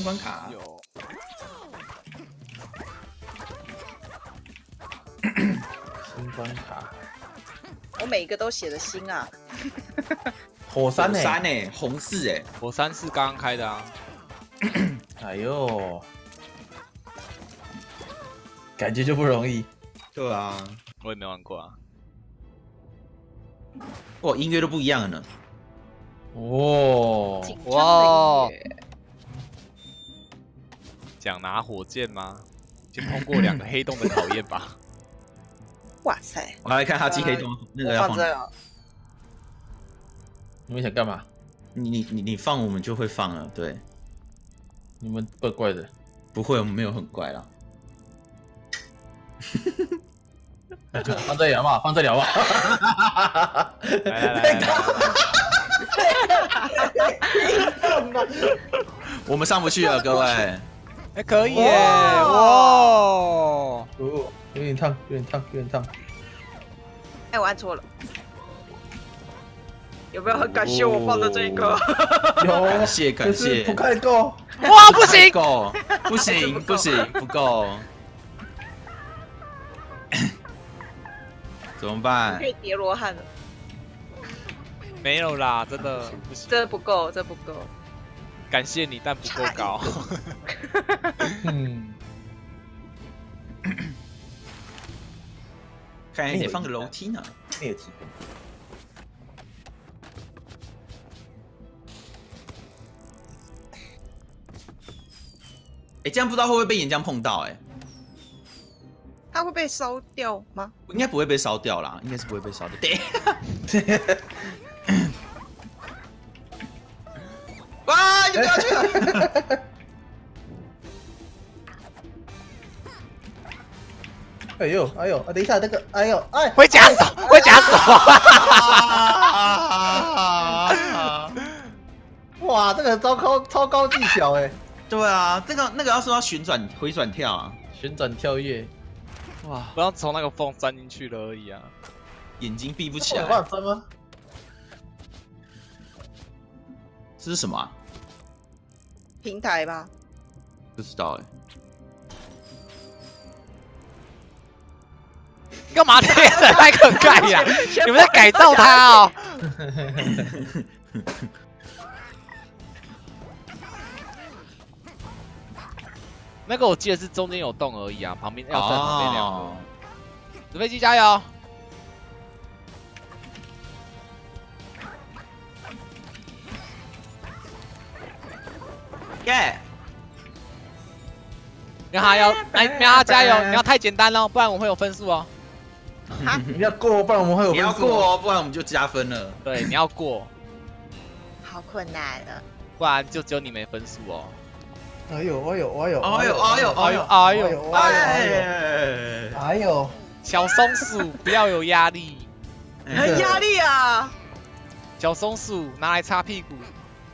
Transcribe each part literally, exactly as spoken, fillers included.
关卡。 有。 新关卡。 我每一个都写的新啊。 火山呢、欸？ 山呢？红四哎。 火山是刚刚开的啊。 哎呦，感觉就不容易。 对啊， 我也没玩过啊。 哇，音乐都不一样了呢。 哦， 哇！想拿火箭吗？先通过两个黑洞的考验吧。 哇塞！ 我来看他进黑洞，呃、那个要放这个。 你们想干嘛？ 你你你你放我们就会放了，对。 你们怪怪的。 不会，我们没有很怪啦。 放这里好不好？放这里好不好？ 来来来来。 我们上不去了，各位。 哎，可以耶！哇，哦， 有点烫，有点烫，有点烫。 哎，我按错了。有没有很感谢我放的这个？ 有， 感谢感谢。 不太够。 哇，不行， 够，不行不行不够。怎么办？ 可以叠罗汉了。 没有啦，真的不行， 这不够，这不够。 感谢你，但不够高。 嗯， 看来得放个楼梯呢。 没有机会。 哎，这样不知道会不会被岩浆碰到？哎， 它会被烧掉吗？ 应该不会被烧掉啦，应该是不会被烧掉。对。哇！你不要去！ 哎呦哎呦！等一下，那个哎呦哎！ 会夹手，会夹手！ 哇，这个超高超高技巧哎！ 对啊，这个那个要说要旋转回转跳啊， 旋转跳跃。 哇！不要从那个缝钻进去了而已啊， 眼睛闭不起来。 有办法钻吗？ 这是什么啊？ 平台吧？ 不知道哎。 干嘛贴着那个盖呀？你们在改造它哦。那个我记得是中间有洞而已啊，旁边要在旁边两个。纸飞机加油！ 耶！ 让他要，来，让他加油！你要太简单哦，不然我会有分数哦。 你要过，不然我们会有分数。 你要过哦，不然我们就加分了。 对，你要过。 好困难啊！ 不然就只有你没分数哦。 哎呦哎呦哎呦哎呦哎呦哎呦哎呦哎呦哎呦！ 小松鼠不要有压力。 很压力啊！ 小松鼠拿来擦屁股。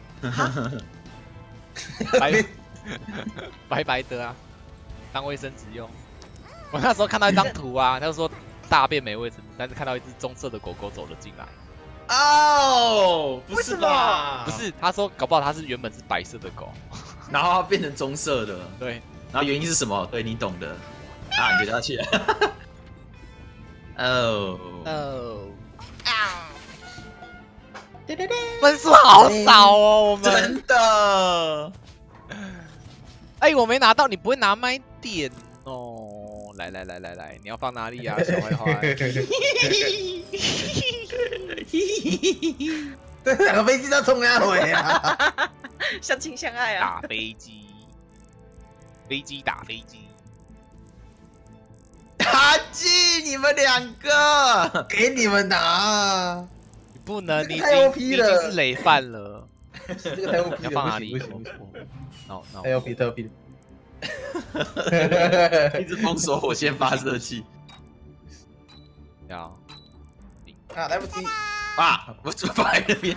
白白白的啊，当卫生纸用。我那时候看到一张图啊，他就说大便没卫生纸，但是看到一只棕色的狗狗走了进来。 哦，不是吧？ 不是，他说搞不好它是原本是白色的狗， 然后它变成棕色的。 对， 然后原因是什么？对你懂的。啊，你就下去了。哦哦啊！ 分数好少哦，我们真的。 哎，我没拿到，你不会拿麦点哦。来来来来来，你要放哪里啊，小坏坏？ 这两个飞机在冲哪回啊？ 相亲相爱啊！ 打飞机，飞机打飞机。 打击你们两个， 给你们拿。 你不能，你已太 O P 经了， 是累犯了。 这个太 O P 了， 要放哪里？ 不行不行不行， no no， 太 O P 太 O P 一直封锁火箭发射器。 要啊，来不及啊！我怎么放在那边？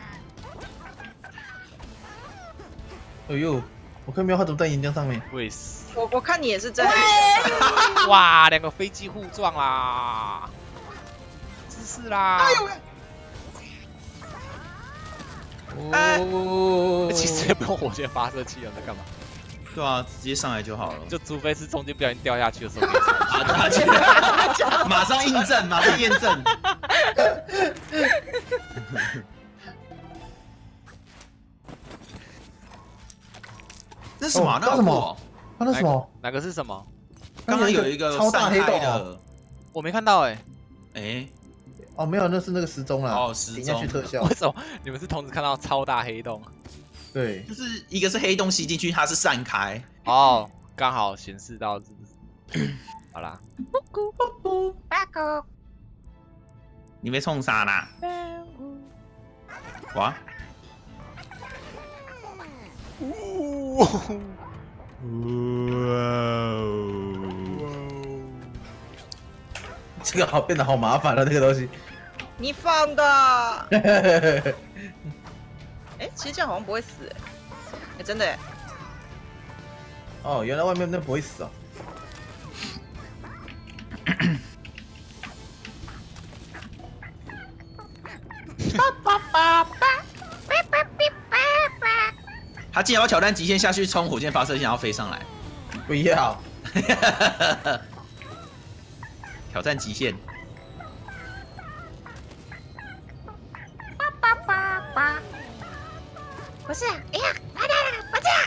哎呦，我看喵，它怎么在岩浆上面？ 会死！ 我我看你也是在。 哇，两个飞机互撞啦！姿势啦！ 哎哦， 其实也不用火箭发射器了，在干嘛？ 对啊，直接上来就好了。 就除非是中间不小心掉下去的时候可以上去。 啊，马上印证，马上验证。那什么啊？那什么？ 他那什么？ 哪个是什么？ 刚刚有一个超大黑洞的， 我没看到哎。 哎， 哦，没有，那是那个时钟啦。 哦，时钟。 点下去特效。 为什么你们是同时看到超大黑洞？ 对， 就是一个是黑洞吸进去，它是散开。 哦，刚好显示到是不是？好啦。 你被冲杀啦！哇！ 哇！ 这个好变得好麻烦了，这个东西。 你放的。哎，其实这样好像不会死哎。哎，真的哎。 哦，原来外面那不会死哦。 他竟然要挑战极限下去冲火箭发射线，然后飞上来。 不要。 挑战极限。 不是，哎呀，来来来，我这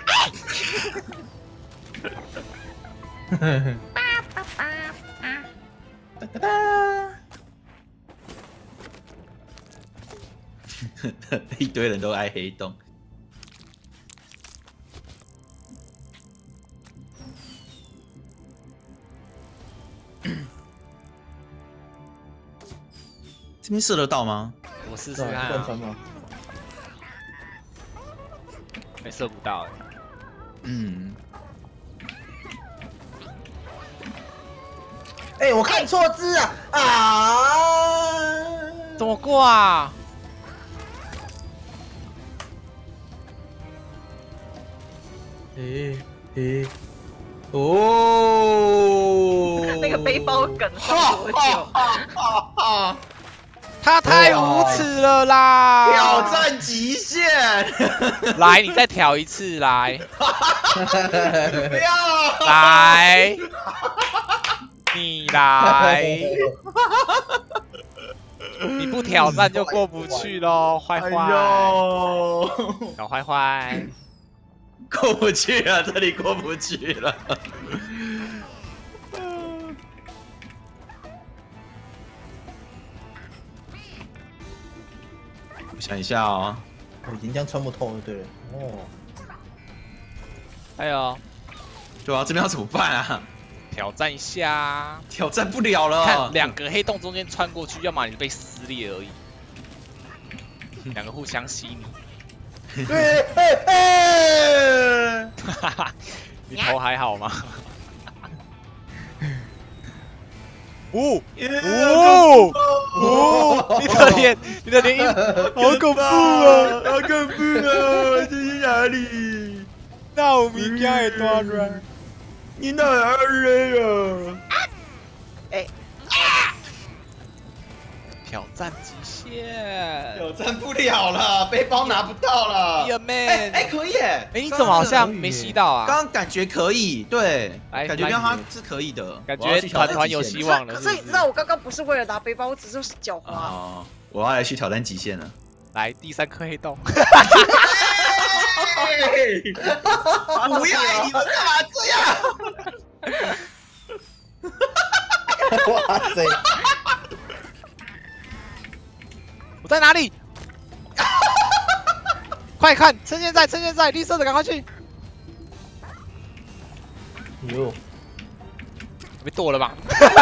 样，哎。叭叭叭叭。哒哒哒。 一堆人都爱黑洞。这边射得到吗？ 我试试看啊。没射不到哎。 嗯。 哎、欸，我看错字啊！啊！ 怎么过啊？ 诶诶，哦， 那个背包梗放多久？ 他太无耻了啦！ 挑战极限！ 来，你再挑一次来。 不要！ 来，你来。你不挑战就过不去喽，坏坏。小坏坏。 过不去了，这里过不去了。我想一下哦， 我已经这样穿不透了，对了。哦， 还有， 对啊，这边要怎么办啊？ 挑战一下。 挑战不了了。 看两个黑洞中间穿过去，要么你被撕裂而已。两个互相吸你。 对， 哈哈，你头还好吗？哦哦哦！你的脸，你的脸，好恐怖啊！ 好恐怖啊！这是哪里？ 那我们家也多软。 你哪来啊？ 哎。 挑战极限， 挑战不了了，背包拿不到了。 Yeah man， 哎哎可以耶！ 哎你怎么好像没吸到啊？ 刚刚感觉可以，对，感觉让他是可以的， 感觉团团有希望了。 可是你知道我刚刚不是为了拿背包，我只是狡猾。 哦，我要来去挑战极限了。 来第三颗黑洞。 不要！你们干嘛这样？ 哇塞！ 我在哪里？快看，趁现在，趁现在，绿色的赶快去！ 哟， 被剁了吧？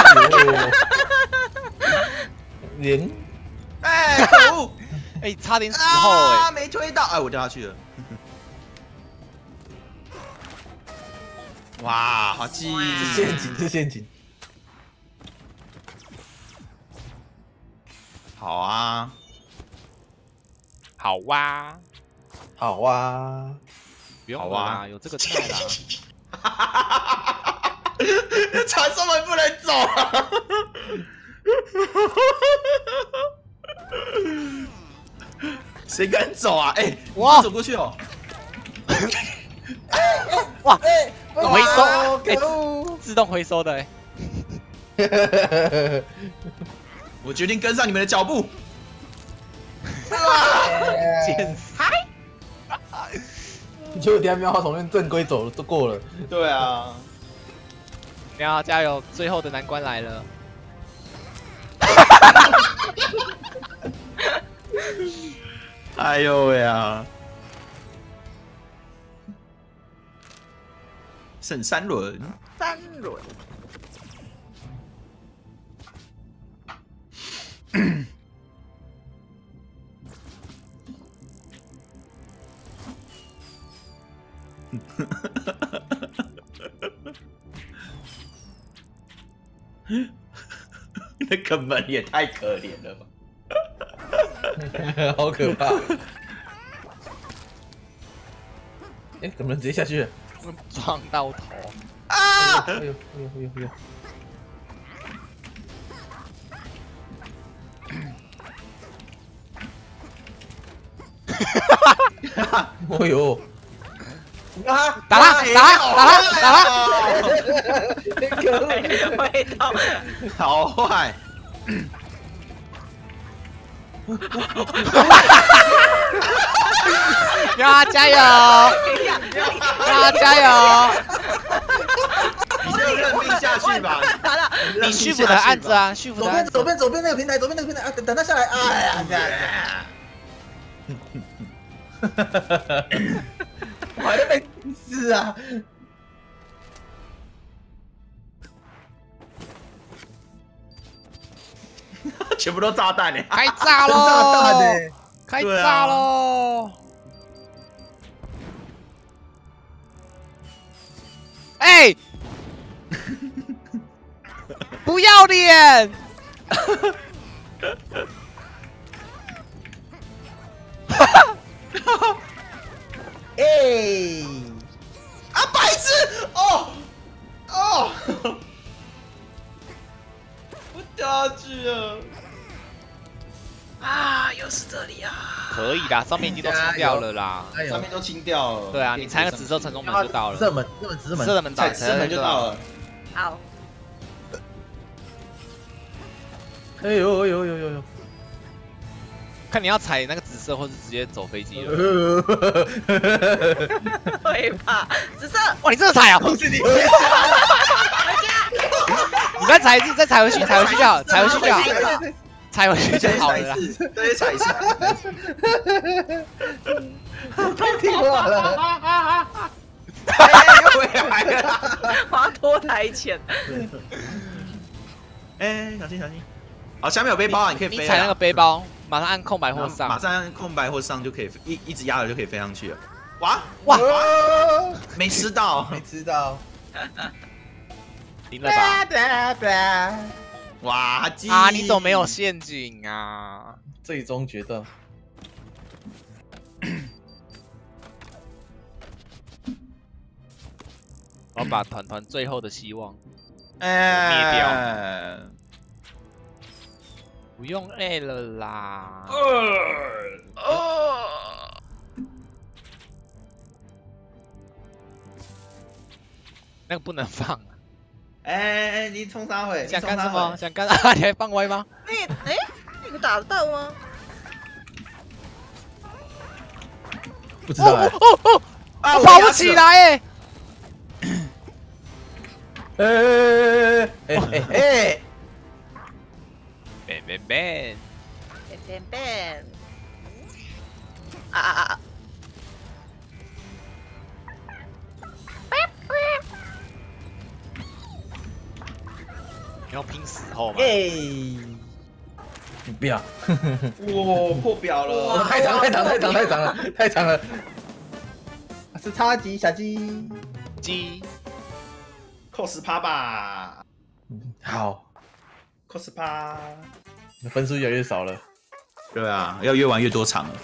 零， 哎，可恶！ 哎，差点死后哎， 没推到，哎，我掉下去了。哇，好记！ 是陷阱，是陷阱。 好啊， 好哇， 好啊， 不用啦，有这个菜啦。 传送门不能走啊！ 谁敢走啊？哎， 哇走过去哦。 哇， 哎， 回收哦哎可恶！ 自动回收的哎。 我决定跟上你们的脚步。 贱死！ 结果等下喵号从那正规走都过了。 对啊。 你要加油，最后的难关来了。 哎呦喂啊！剩三轮。 三轮。 那个门也太可怜了吧！ 好可怕！哎，怎么直接下去了？ 撞到头。 啊！ 哎呦哎呦哎呦哎呦！哎呦！啊！ 打他！打他！打他！打他！ 可恶！ 味道。 好坏！ 呀，加油！呀，加油！ 你就认命下去吧。 你续服的案子啊，续服左的案子。 边左边左边那个平台，左边那个平台啊！等等他下来，哎呀，这样。我还在被死啊！ 全部都炸弹嘞！ 开炸喽！ 炸弹的， 开炸喽！哎，不要脸！ 哎， 啊，白痴！哦哦，我掉下去了。啊，又是这里啊！ 可以啦，上面已经都清掉了啦。 哎呦上，面都清掉了。 对啊，你踩个紫色城中门就到了。 射门，射门，紫色门， 紫色的门打踩紫门就到了。 好。 哎呦哎呦哎呦哎呦！ 看你要踩那个紫色，或是直接走飞机了。 会怕，紫色。 哇，你真的踩啊！ 不是你， 你再踩一次，再踩回去，踩回去就好，踩回去就好，踩回去就好了啦。 对，踩一次。 太听话了。 哎，又回来了。 我要拖台前。 哎，小心小心。好，下面有背包啊，你可以飞。 你踩那个背包，马上按空白或上。 马上按空白或上就可以一一直压了就可以飞上去了。哇哇， 没吃到， 没吃到。 赢了吧？ 哇鸡啊，你怎么没有陷阱啊？ 最终决斗。 我要把团团最后的希望哎灭掉。不用 A 了啦。 呃那个不能放啊！ 哎哎，你冲啥回？ 想干什么？想干啊？你还放歪吗？ 你哎，你打得到吗？ 不知道哎。 哦哦，我跑不起来哎！ 哎哎哎哎！ Ben Ben Ben， 变变变！啊啊啊！ 你要拼死后吗？ 哎！你不要！ 哇，破表了！ 太长太长太长太长了太长了！是超级小鸡。 鸡， 扣十趴吧。 好， 扣十趴。 分数越来越少了。 对啊，要越玩越多场了。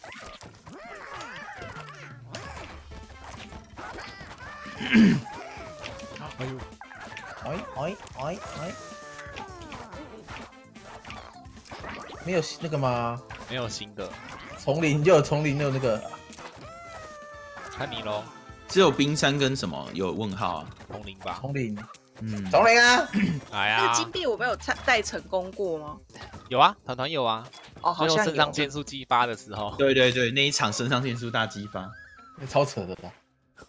哎呦！哎哎哎哎！没有那个吗？ 没有新的。 丛林就有丛林的那个， 看你喽， 只有冰山跟什么有问号啊？ 丛林吧。 丛林， 嗯， 丛林啊！ 哎呀那个，金币我没有带成功过吗？ 有啊，团团有啊， 哦，好像最后肾上有。 腺素激发的时候， 对对对，那一场肾上腺素大激发。 超扯的啦！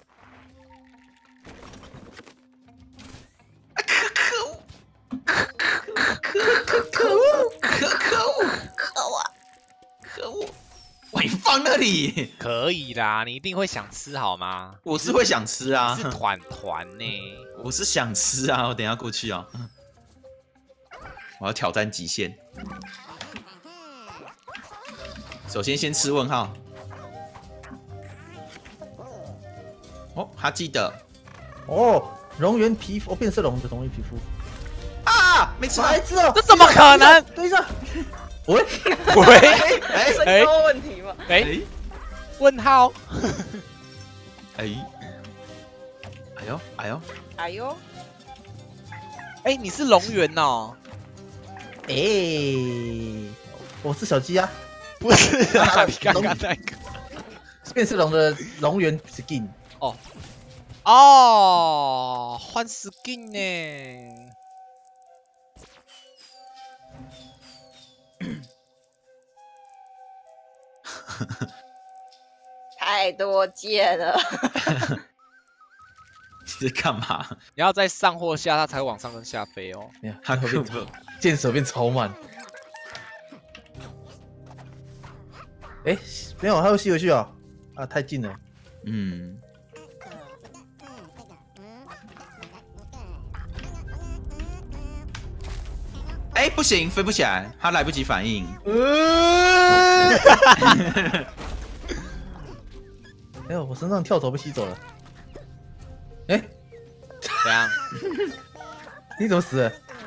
可恶！可可可恶！可可恶！ 可恶啊！ 可恶！喂，放那里！ 可以啦，你一定会想吃好吗？ 我是会想吃啊， 是团团呢， 我是想吃啊，我等一下过去啊。我要挑战极限。首先先吃问号。哦，他记得哦，蝾螈皮肤，哦，变色龙的蝾螈皮肤， 啊，没吃到白痴哦！ 这怎么可能？ 等一下，喂， 喂， 哎身高问题吗？ 哎， 哎问号， 哎，哎呦哎呦， 哎呦， 哎，你是龙源哦？ 哎，我是小鸡啊， 不是啊，你刚刚那个。 变色龙的蝾螈 skin。 哦哦，换 skin 呢？ 太多件了。 你在干嘛？ 你要在上或下，它才会往上跟下飞哦。 没有， 他它变根本箭手变超慢。哎，没有，它会吸回去啊！啊，太近了。 嗯，哎，不行，飞不起来，他来不及反应。 呃，哎呦，我身上跳蚤被吸走了。哎， 怎样？ 你怎么死了？